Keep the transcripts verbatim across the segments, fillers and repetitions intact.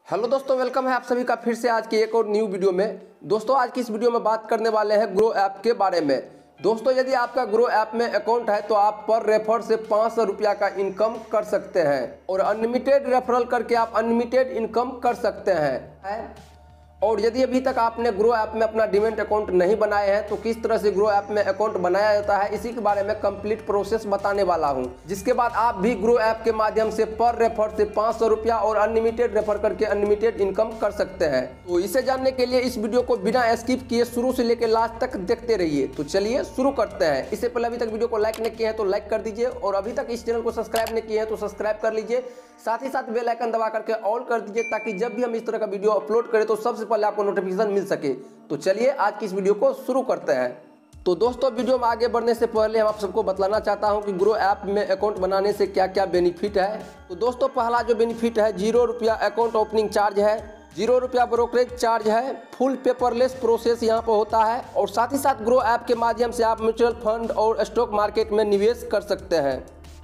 Hello दोस्तों, welcome है आप सभी का फिर से आज की एक और न्यू वीडियो में। दोस्तों आज की इस वीडियो में बात करने वाले हैं ग्रो ऐप के बारे में। दोस्तों यदि आपका ग्रो ऐप में अकाउंट है तो आप पर रेफर से पाँच सौ रुपया का इनकम कर सकते हैं और अनलिमिटेड रेफरल करके आप अनलिमिटेड इनकम कर सकते हैं। और यदि अभी तक आपने ग्रो ऐप में अपना डीमैट अकाउंट नहीं बनाए हैं तो किस तरह से ग्रो ऐप में अकाउंट बनाया जाता है इसी के बारे में कंप्लीट प्रोसेस बताने वाला हूं। जिसके बाद आप भी ग्रो ऐप के माध्यम से पर रेफर से पाँच सौ रुपया और अनलिमिटेड रेफर करके अनलिमिटेड इनकम कर सकते हैं। तो इसे जानने के लिए इस वीडियो को बिना स्किप किए शुरू से लेकर लास्ट तक देखते रहिए। तो चलिए शुरू करते हैं। इससे पहले अभी तक वीडियो को लाइक नहीं किए हैं तो लाइक कर दीजिए और अभी तक इस चैनल को सब्सक्राइब नहीं किए हैं तो सब्सक्राइब कर लीजिए। साथ ही साथ बेल आइकन दबा करके ऑल कर दीजिए ताकि जब भी हम इस तरह का वीडियो अपलोड करें तो सबसे पहले आपको नोटिफिकेशन मिल सके। तो चलिए आज की इस वीडियो को शुरू करते हैं। तो दोस्तों वीडियो में आगे बढ़ने से पहले हम आप सबको बतलाना चाहता हूं कि ग्रो ऐप में अकाउंट बनाने से क्या क्या बेनिफिट है। तो दोस्तों पहला जो बेनिफिट है, जीरो रुपया अकाउंट ओपनिंग चार्ज है, जीरो रुपया ब्रोकरेज चार्ज है, फुल पेपरलेस प्रोसेस यहाँ पर होता है और साथ ही साथ ग्रो ऐप के माध्यम से आप म्यूचुअल फंड और स्टॉक मार्केट में निवेश कर सकते हैं।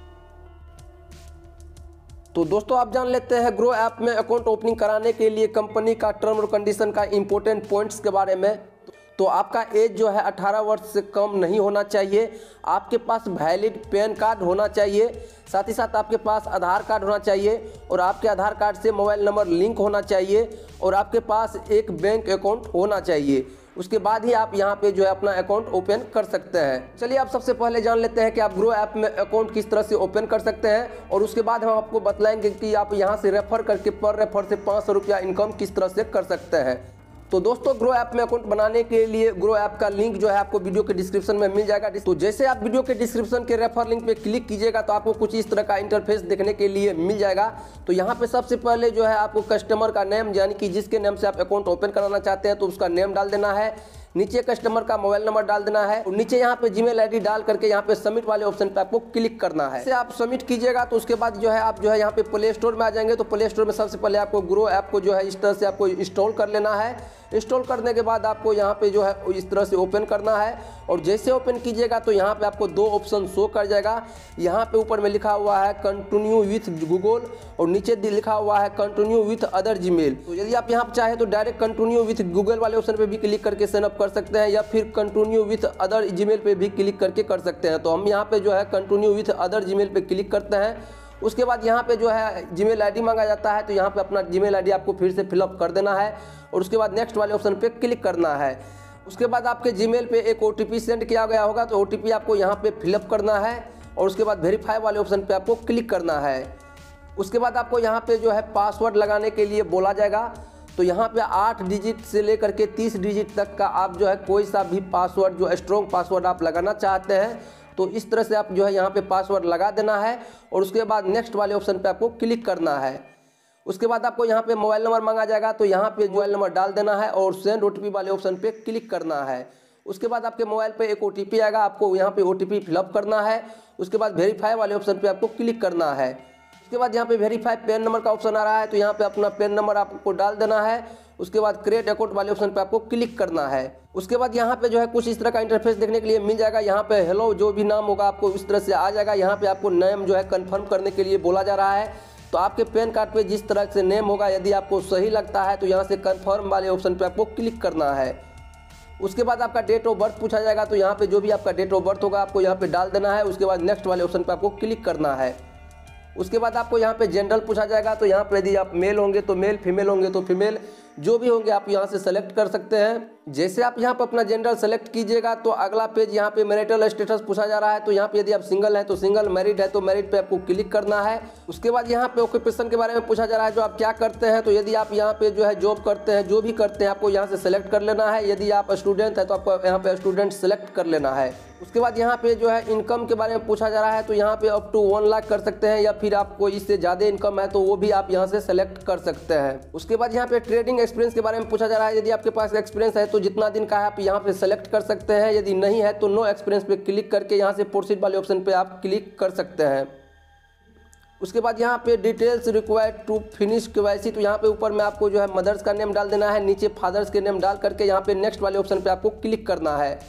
तो दोस्तों आप जान लेते हैं ग्रो ऐप में अकाउंट ओपनिंग कराने के लिए कंपनी का टर्म और कंडीशन का इंपॉर्टेंट पॉइंट्स के बारे में। तो आपका एज जो है अठारह वर्ष से कम नहीं होना चाहिए, आपके पास वैलिड पैन कार्ड होना चाहिए, साथ ही साथ आपके पास आधार कार्ड होना चाहिए और आपके आधार कार्ड से मोबाइल नंबर लिंक होना चाहिए और आपके पास एक बैंक अकाउंट होना चाहिए। उसके बाद ही आप यहाँ पे जो है अपना अकाउंट ओपन कर सकते हैं। चलिए आप सबसे पहले जान लेते हैं कि आप ग्रो ऐप में अकाउंट किस तरह से ओपन कर सकते हैं और उसके बाद हम आपको बतलाएंगे कि आप यहाँ से रेफर करके पर रेफर से पाँच सौ रुपया इनकम किस तरह से कर सकते हैं। तो दोस्तों ग्रो ऐप में अकाउंट बनाने के लिए ग्रो ऐप का लिंक जो है आपको वीडियो के डिस्क्रिप्शन में मिल जाएगा। तो जैसे आप वीडियो के डिस्क्रिप्शन के रेफर लिंक पे क्लिक कीजिएगा तो आपको कुछ इस तरह का इंटरफेस देखने के लिए मिल जाएगा। तो यहाँ पे सबसे पहले जो है आपको कस्टमर का नेम यानी कि जिसके नेम से आप अकाउंट ओपन कराना चाहते हैं तो उसका नेम डाल देना है, नीचे कस्टमर का मोबाइल नंबर डाल देना है और नीचे यहाँ पे जीमेल आईडी डाल करके यहाँ पे सबमिट वाले ऑप्शन पे आपको क्लिक करना है। इसे आप सबमिट कीजिएगा तो उसके बाद जो है आप जो है यहाँ पे प्ले स्टोर में आ जाएंगे। तो प्ले स्टोर में सबसे पहले आपको ग्रो ऐप को जो है इस तरह से आपको इंस्टॉल कर लेना है। इंस्टॉल करने के बाद आपको यहाँ पे जो है इस तरह से ओपन करना है और जैसे ओपन कीजिएगा तो यहाँ पे आपको दो ऑप्शन शो कर जाएगा। यहाँ पे ऊपर में लिखा हुआ है कंटिन्यू विथ गूगल और नीचे लिखा हुआ है कंटिन्यू विथ अदर जीमेल। तो यदि आप यहाँ चाहे तो डायरेक्ट कंटिन्यू विथ गूगल वाले ऑप्शन पे भी क्लिक करके साइन अप कर सकते हैं या फिर कंटिन्यू विथ अदर जीमेल पे भी क्लिक करके कर सकते हैं। तो हम यहाँ पे जो है कंटिन्यू विथ अदर जीमेल पे क्लिक करते हैं। उसके बाद यहाँ पे जो है जीमेल आईडी मांगा जाता है तो यहाँ पे अपना जीमेल आईडी आपको फिर से फिलअप कर देना है और उसके बाद नेक्स्ट वाले ऑप्शन पे क्लिक करना है। उसके बाद आपके जीमेल पे एक ओटीपी सेंड किया गया होगा तो ओटीपी आपको यहाँ पे फिलअप करना है और उसके बाद वेरीफाई वाले ऑप्शन पे आपको क्लिक करना है। उसके बाद आपको यहाँ पे जो है पासवर्ड लगाने के लिए बोला जाएगा। तो यहाँ पे आठ डिजिट से लेकर के तीस डिजिट तक का आप जो है कोई सा भी पासवर्ड जो स्ट्रॉन्ग पासवर्ड आप लगाना चाहते हैं तो इस तरह से आप जो है यहाँ पे पासवर्ड लगा देना है और उसके बाद नेक्स्ट वाले ऑप्शन पे आपको क्लिक करना है। उसके बाद आपको यहाँ पे मोबाइल नंबर मांगा जाएगा तो यहाँ पे मोबाइल नंबर डाल देना है और सेंड ओटीपी वाले ऑप्शन पे क्लिक करना है। उसके बाद आपके मोबाइल पे एक ओटीपी आएगा, आपको यहाँ पे ओटीपी फिलअप करना है। उसके बाद वेरीफाई वाले ऑप्शन पे आपको क्लिक करना है। उसके बाद यहाँ पे वेरीफाई पैन नंबर का ऑप्शन आ रहा है तो यहाँ पे अपना पैन नंबर आपको डाल देना है। उसके बाद क्रिएट अकाउंट वाले ऑप्शन पे आपको क्लिक करना है। उसके बाद यहाँ पे जो है कुछ इस तरह का इंटरफेस देखने के लिए मिल जाएगा। यहाँ पे हेलो जो भी नाम होगा आपको इस तरह से आ जाएगा। यहाँ पे आपको नेम जो है कंफर्म करने के लिए बोला जा रहा है। तो आपके पैन कार्ड पे जिस तरह से नेम होगा यदि आपको सही लगता है तो यहाँ से कंफर्म वाले ऑप्शन पे आपको क्लिक करना है। उसके बाद आपका डेट ऑफ बर्थ पूछा जाएगा तो यहाँ पे जो भी आपका डेट ऑफ बर्थ होगा आपको यहाँ पे डाल देना है। उसके बाद नेक्स्ट वाले ऑप्शन पे आपको क्लिक करना है। उसके बाद आपको यहाँ पे जनरल पूछा जाएगा तो यहाँ पे यदि आप मेल होंगे तो मेल, फीमेल होंगे तो फीमेल, जो भी होंगे आप यहाँ से सेलेक्ट कर सकते हैं। जैसे आप यहाँ पे अपना जेंडर सेलेक्ट कीजिएगा तो अगला पेज यहाँ पे मैरिटल स्टेटस पूछा जा रहा है। तो यहाँ पे यदि आप सिंगल हैं तो सिंगल, मैरिड है तो मैरिड पे आपको क्लिक करना है। उसके बाद यहाँ पे ऑक्यूपेशन के बारे में पूछा जा रहा है, जो आप क्या करते हैं। तो यदि आप यहाँ पे जो है जॉब करते हैं, जो भी करते हैं आपको यहाँ से सेलेक्ट कर लेना है। यदि आप स्टूडेंट है तो आपको यहाँ पे स्टूडेंट सेलेक्ट कर लेना है। उसके बाद यहाँ पे जो है इनकम के बारे में पूछा जा रहा है तो यहाँ पे अप टू वन लाख कर सकते हैं या फिर आपको इससे ज़्यादा इनकम है तो वो भी आप यहाँ से सेलेक्ट कर सकते हैं। उसके बाद यहाँ पे ट्रेडिंग एक्सपीरियंस के बारे में पूछा जा रहा है। यदि आपके पास एक्सपीरियंस है तो जितना दिन का है आप यहाँ पे सेलेक्ट कर सकते हैं। यदि नहीं है तो नो एक्सपीरियंस पे क्लिक करके यहाँ से प्रोसीड वाले ऑप्शन पे आप क्लिक कर सकते हैं। उसके बाद यहाँ पे details required to finish KYC तो यहाँ पे ऊपर में आपको जो है मदर्स का नेम डाल देना है, नीचे फादर्स के नेम डाल करके यहाँ पे नेक्स्ट वाले ऑप्शन पे आपको क्लिक करना है।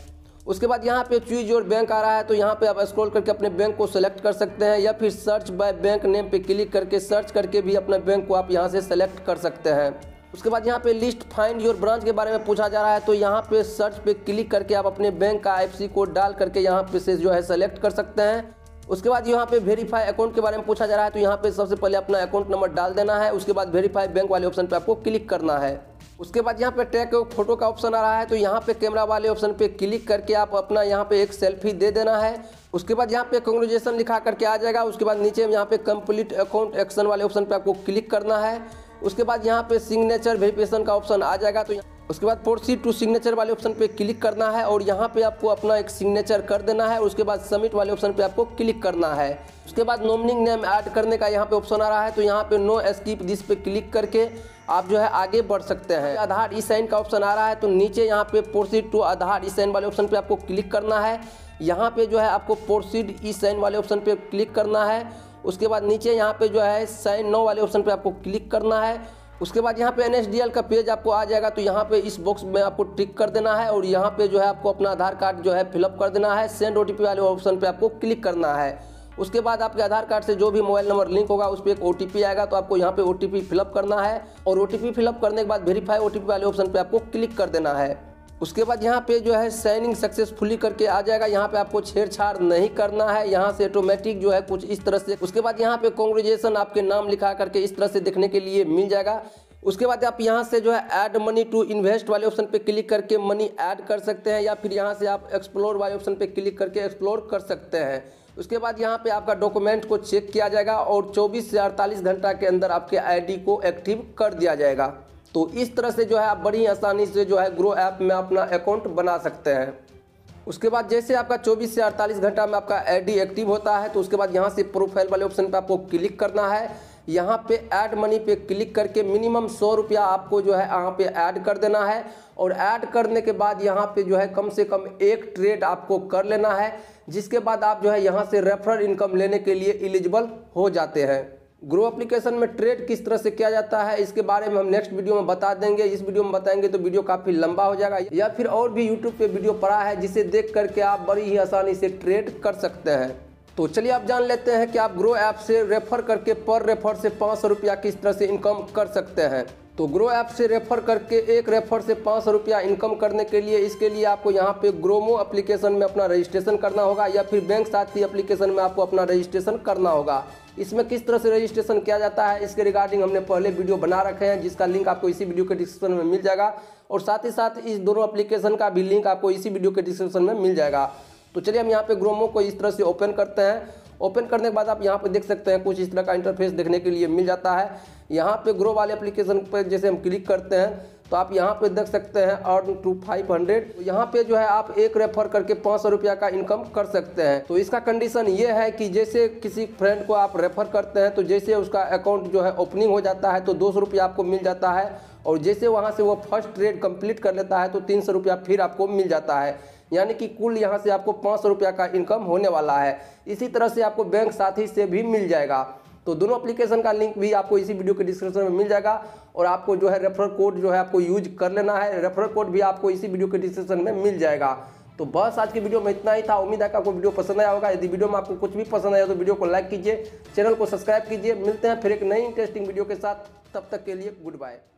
उसके बाद यहाँ पे चूज योर बैंक आ रहा है, तो यहाँ पे आप स्क्रॉल करके अपने बैंक को सेलेक्ट कर सकते हैं, या फिर सर्च बाय बैंक नेम पे क्लिक करके सर्च करके भी अपने बैंक को आप यहाँ से सेलेक्ट कर सकते हैं। उसके बाद यहाँ पे लिस्ट फाइंड योर ब्रांच के बारे में पूछा जा रहा है, तो यहाँ पे सर्च पे क्लिक करके आप अपने बैंक का आई एफ सी कोड डाल करके यहाँ पे से जो है सेलेक्ट कर सकते हैं। उसके बाद यहाँ पे वेरीफाई अकाउंट के बारे में पूछा जा रहा है, तो यहाँ पे सबसे पहले अपना अकाउंट नंबर डाल देना है। उसके बाद वेरीफाई बैंक वाले ऑप्शन पे आपको क्लिक करना है। उसके बाद यहाँ पे टैग फोटो का ऑप्शन आ रहा है, तो यहाँ पे कैमरा वाले ऑप्शन पे क्लिक करके आप अपना यहाँ पे एक सेल्फी दे देना है। उसके बाद यहाँ पे कांग्रेचुलेशन लिखा करके आ जाएगा। उसके बाद नीचे यहाँ पे कंप्लीट अकाउंट एक्शन वाले ऑप्शन पे आपको क्लिक करना है। उसके बाद यहाँ पे सिग्नेचर वेरिफिकेशन का ऑप्शन आ जाएगा, तो उसके बाद प्रोसीड टू सिग्नेचर वाले ऑप्शन पे क्लिक करना है और यहाँ पे आपको अपना एक सिग्नेचर कर देना है। उसके बाद सबमिट वाले ऑप्शन पे आपको क्लिक करना है। उसके बाद नॉमिनी नेम ऐड करने का यहाँ पे ऑप्शन आ रहा है, तो यहाँ पे नो स्किप दिस पे क्लिक करके आप जो है आगे बढ़ सकते हैं। आधार ई साइन का ऑप्शन आ रहा है, तो नीचे यहाँ पे proceed to Aadhaar e sign वाले ऑप्शन पे आपको क्लिक करना है। यहाँ पे जो है आपको प्रोसीड ई साइन वाले ऑप्शन पे क्लिक करना है। उसके बाद नीचे यहाँ पे जो है साइन नो वाले ऑप्शन पे आपको क्लिक करना है। उसके बाद यहाँ पे एन एस डी एल का पेज आपको आ जाएगा, तो यहाँ पे इस बॉक्स में आपको टिक कर देना है और यहाँ पे जो है आपको अपना आधार कार्ड जो है फिलअप कर देना है। सेंड ओ टी पी वाले ऑप्शन पे आपको क्लिक करना है। उसके बाद आपके आधार कार्ड से जो भी मोबाइल नंबर लिंक होगा उस पर एक ओ टी पी आएगा, तो आपको यहाँ पे ओ टी पी फिलअप करना है और ओ टी पी फिलअप करने के बाद वेरीफाई ओ टी पी वाले ऑप्शन पे आपको क्लिक कर देना है। उसके बाद यहाँ पे जो है साइनिंग सक्सेसफुली करके आ जाएगा। यहाँ पे आपको छेड़छाड़ नहीं करना है, यहाँ से ऑटोमेटिक जो है कुछ इस तरह से। उसके बाद यहाँ पे कांग्रेचुलेशन आपके नाम लिखा करके इस तरह से देखने के लिए मिल जाएगा। उसके बाद आप यहाँ से जो है ऐड मनी टू इन्वेस्ट वाले ऑप्शन पे क्लिक करके मनी ऐड कर सकते हैं, या फिर यहाँ से आप एक्सप्लोर वाले ऑप्शन पे क्लिक करके एक्सप्लोर कर सकते हैं। उसके बाद यहाँ पे आपका डॉक्यूमेंट को चेक किया जाएगा और चौबीस से अड़तालीस घंटा के अंदर आपके आईडी को एक्टिव कर दिया जाएगा। तो इस तरह से जो है आप बड़ी आसानी से जो है ग्रो ऐप में अपना अकाउंट बना सकते हैं। उसके बाद जैसे आपका चौबीस से अड़तालीस घंटा में आपका आईडी एक्टिव होता है, तो उसके बाद यहाँ से प्रोफाइल वाले ऑप्शन पे आपको क्लिक करना है। यहाँ पे ऐड मनी पे क्लिक करके मिनिमम सौ रुपया आपको जो है यहाँ पे ऐड कर देना है और ऐड करने के बाद यहाँ पे जो है कम से कम एक ट्रेड आपको कर लेना है, जिसके बाद आप जो है यहाँ से रेफरल इनकम लेने के लिए एलिजिबल हो जाते हैं। ग्रो एप्लीकेशन में ट्रेड किस तरह से किया जाता है इसके बारे में हम नेक्स्ट वीडियो में बता देंगे। इस वीडियो में बताएंगे तो वीडियो काफ़ी लंबा हो जाएगा, या फिर और भी यूट्यूब पे वीडियो पड़ा है जिसे देख करके आप बड़ी ही आसानी से ट्रेड कर सकते हैं। तो चलिए आप जान लेते हैं कि आप ग्रो ऐप से रेफर करके पर रेफर से पाँच सौ रुपया किस तरह से इनकम कर सकते हैं। तो ग्रो ऐप से रेफर करके एक रेफर से पाँच सौ रुपया इनकम करने के लिए इसके लिए आपको यहाँ पे ग्रोमो एप्लीकेशन में अपना रजिस्ट्रेशन करना होगा, या फिर बैंक साथी एप्लीकेशन में आपको अपना रजिस्ट्रेशन करना होगा। इसमें किस तरह से रजिस्ट्रेशन किया जाता है इसके रिगार्डिंग हमने पहले वीडियो बना रखे हैं, जिसका लिंक आपको इसी वीडियो के डिस्क्रिप्शन में मिल जाएगा, और साथ ही साथ इस दोनों एप्लीकेशन का भी लिंक आपको इसी वीडियो के डिस्क्रिप्शन में मिल जाएगा। तो चलिए हम यहाँ पे ग्रोमो को इस तरह से ओपन करते हैं। ओपन करने के बाद आप यहाँ पे देख सकते हैं कुछ इस तरह का इंटरफेस देखने के लिए मिल जाता है। यहाँ पे ग्रो वाले एप्लीकेशन पर जैसे हम क्लिक करते हैं तो आप यहाँ पे देख सकते हैं अर्न टू फाइव हंड्रेड। यहाँ पे जो है आप एक रेफर करके पाँच सौ रुपया का इनकम कर सकते हैं। तो इसका कंडीशन ये है कि जैसे किसी फ्रेंड को आप रेफर करते हैं तो जैसे उसका अकाउंट जो है ओपनिंग हो जाता है तो दो सौ रुपया आपको मिल जाता है, और जैसे वहाँ से वो फर्स्ट ट्रेड कंप्लीट कर लेता है तो तीन सौ रुपया फिर आपको मिल जाता है, यानी कि कुल यहाँ से आपको पाँच सौ रुपया का इनकम होने वाला है। इसी तरह से आपको बैंक साथी से भी मिल जाएगा। तो दोनों एप्लीकेशन का लिंक भी आपको इसी वीडियो के डिस्क्रिप्शन में मिल जाएगा, और आपको जो है रेफरल कोड जो है आपको यूज कर लेना है। रेफरल कोड भी आपको इसी वीडियो के डिस्क्रिप्शन में मिल जाएगा। तो बस आज की वीडियो में इतना ही था। उम्मीद है कि आपको वीडियो पसंद आया होगा। यदि वीडियो में आपको कुछ भी पसंद आया तो वीडियो को लाइक कीजिए, चैनल को सब्सक्राइब कीजिए। मिलते हैं फिर एक नई इंटरेस्टिंग वीडियो के साथ, तब तक के लिए गुड बाय।